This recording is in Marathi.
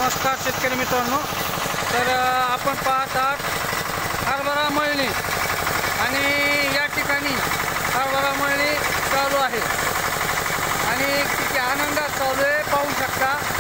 नमस्कार शेतकरी मित्रांनो। तर आपण पाहत आहात हरभरा मळणी आणि या ठिकाणी हरभरा मळणी चालू आहे आणि किती आनंदात चालू आहे पाहू शकता।